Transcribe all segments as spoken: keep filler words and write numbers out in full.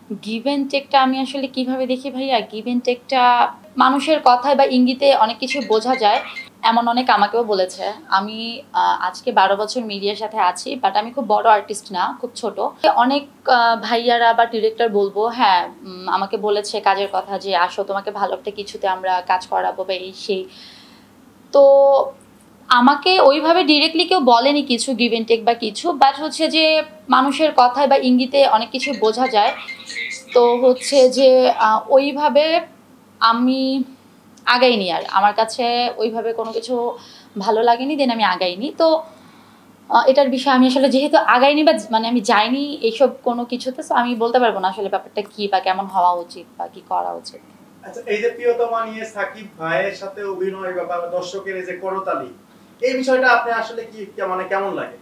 Give and টেকটা আমি আসলে কিভাবে দেখি ভাইয়া, গিভ অ্যান্ড টেকটা মানুষের কথায় বা ইঙ্গিতে অনেক কিছু বোঝা যায়। এমন অনেক আমাকেও বলেছে। আমি আজকে বারো বছর মিডিয়ার সাথে আছি, বাট আমি খুব বড় আর্টিস্ট না, খুব ছোট। অনেক ভাইয়ারা বা ডিরেক্টর বলবো, হ্যাঁ আমাকে বলেছে কাজের কথা, যে আসো তোমাকে ভালো একটা কিছুতে আমরা কাজ করাবো বা এই সেই। তো আমাকে ওইভাবে ডিরেক্টলি কেউ বলেনি কিছু গিভ অ্যান্ড টেক বা কিছু, বাট হচ্ছে যে মানুষের কথায় বা ইঙ্গিতে অনেক কিছু বোঝা যায়। তো হচ্ছে যে ওইভাবে আমি আগাইনি, আর আমার কাছে ওইভাবে কোনো কিছু ভালো লাগেনি, দেন আমি আগাইনি। তো এটার বিষয়ে আমি আসলে যেহেতু আগাইনি বা মানে আমি যাইনি এইসব কোনো কিছুতে, তো আমি বলতে পারবো না আসলে ব্যাপারটা কি বা কেমন হওয়া উচিত বা কি করা উচিত। আচ্ছা, এই যে প্রিয়তমা নিয়ে সাকিব ভাইয়ের সাথে অভিনয় বা দর্শকের এই যে করতালি, এই বিষয়টা আপনি আসলে কি মানে কেমন লাগে?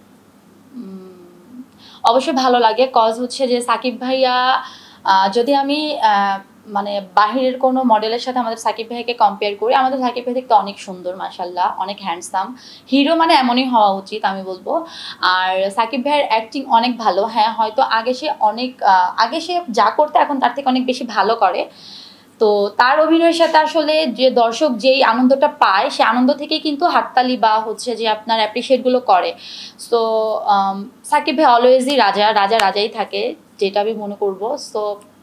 অবশ্যই ভালো লাগে, কজ হচ্ছে যে সাকিব ভাইয়া, যদি আমি মানে বাহিরের কোনো মডেলের সাথে আমাদের সাকিব ভাইকে কম্পেয়ার করি, আমাদের সাকিব ভাই দেখতে অনেক সুন্দর, মাশাআল্লাহ, অনেক হ্যান্ডসাম। হিরো মানে এমনই হওয়া উচিত আমি বলবো। আর সাকিব ভাইয়ের অ্যাক্টিং অনেক ভালো। হ্যাঁ, হয়তো আগে সে অনেক আগে সে যা করতে এখন তার থেকে অনেক বেশি ভালো করে। তো তার অভিনয়ের সাথে আসলে যে দর্শক যেই আনন্দটা পায়, সে আনন্দ থেকেই কিন্তু হাততালি বা হচ্ছে যে আপনার অ্যাপ্রিসিয়েটগুলো করে। সো সাকিব ভাই অলওয়েজই রাজা রাজা রাজাই থাকে, যেটা আমি মনে করবো। সো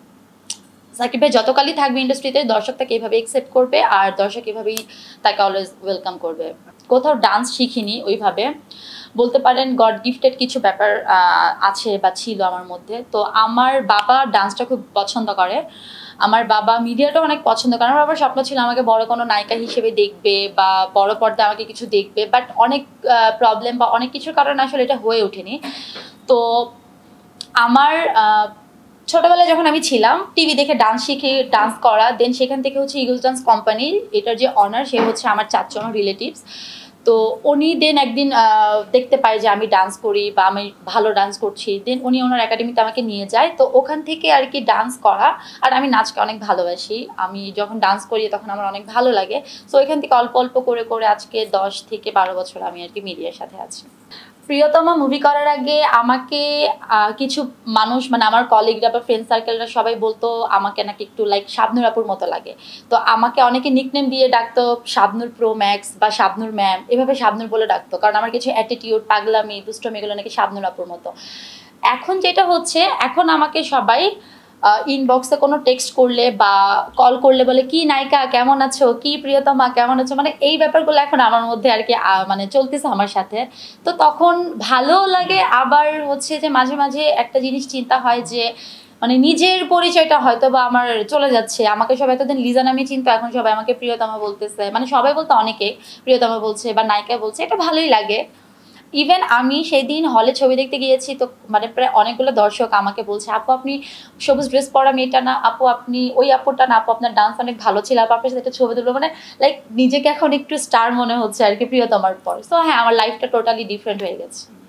সাকিব ভাই যতকালই থাকবে ইন্ডাস্ট্রিতে, দর্শক তাকে এইভাবে অ্যাকসেপ্ট করবে, আর দর্শক এভাবেই তাকে অলওয়েজ ওয়েলকাম করবে। কোথাও ডান্স শিখিনি ওইভাবে, বলতে পারেন গড গিফটেড কিছু ব্যাপার আছে বা ছিল আমার মধ্যে। তো আমার বাবা ডান্সটা খুব পছন্দ করে, আমার বাবা মিডিয়াটা অনেক পছন্দ করে। আমার বাবার স্বপ্ন ছিল আমাকে বড় কোনো নায়িকা হিসেবে দেখবে বা বড় পর্দায় আমাকে কিছু দেখবে, বাট অনেক প্রবলেম বা অনেক কিছুর কারণে আসলে এটা হয়ে ওঠেনি। তো আমার ছোটবেলায় যখন আমি ছিলাম, টিভি দেখে ডান্স শিখে ডান্স করা, দেন সেখান থেকে হচ্ছে ইগলস ডান্স কোম্পানি, এটার যে অনার সে হচ্ছে আমার চাচু, আমার রিলেটিভস। তো উনি দেন একদিন দেখতে পায় যে আমি ডান্স করি বা আমি ভালো ডান্স করছি, দেন উনি ওনার একাডেমিতে আমাকে নিয়ে যায়। তো ওখান থেকে আর কি ডান্স করা, আর আমি নাচকে অনেক ভালোবাসি। আমি যখন ডান্স করি তখন আমার অনেক ভালো লাগে। সো এখান থেকে অল্প অল্প করে করে আজকে দশ থেকে বারো বছর আমি আর কি মিডিয়ার সাথে আছি। প্রিয়তমা মুভি করার আগে আমাকে কিছু মানুষ, মানে আমার কলিগরা বা ফ্রেন্ড সার্কেলরা সবাই বলতো আমাকে নাকি একটু লাইক শাবনূর আপুর মতো লাগে। তো আমাকে অনেকে নিকনেম দিয়ে ডাকতো শাবনূর প্রো ম্যাক্স বা শাবনূর ম্যাম, এভাবে শাবনূর বলে ডাকতো, কারণ আমার কিছু অ্যাটিটিউড, পাগলামি, দুষ্টমি এগুলো নাকি শাবনূর আপুর মতো। এখন যেটা হচ্ছে, এখন আমাকে সবাই ইনবক্সে কোনো টেক্সট করলে বা কল করলে বলে কি নায়িকা কেমন আছো, কি প্রিয়তমা কেমন আছো, মানে এই ব্যাপারগুলো এখন আমার মধ্যে আর কি মানে চলতেছে আমার সাথে। তো তখন ভালোও লাগে, আবার হচ্ছে যে মাঝে মাঝে একটা জিনিস চিন্তা হয় যে মানে নিজের পরিচয়টা হয়তো বা আমার চলে যাচ্ছে। আমাকে সবাই এতদিন লিজা নামে চিনতো, এখন সবাই আমাকে প্রিয়তমা বলতেছে, মানে সবাই বলতে অনেকে প্রিয়তমা বলছে বা নায়িকা বলছে, এটা ভালোই লাগে। ইভেন আমি সেদিন হলে ছবি দেখতে গিয়েছি, তো মানে প্রায় অনেকগুলো দর্শক আমাকে বলছে, আপু আপনি সবুজ ড্রেস পরা মেয়েটা না, আপু আপনি ওই আপুটা না, আপু আপনার ডান্স অনেক ভালো ছিল, আপু আপনার সাথে একটা ছবি তুলবো। মানে লাইক নিজেকে এখন একটু স্টার মনে হচ্ছে আর কি প্রিয়তমার পর। সো হ্যাঁ, আমার লাইফটা টোটালি ডিফারেন্ট হয়ে গেছে।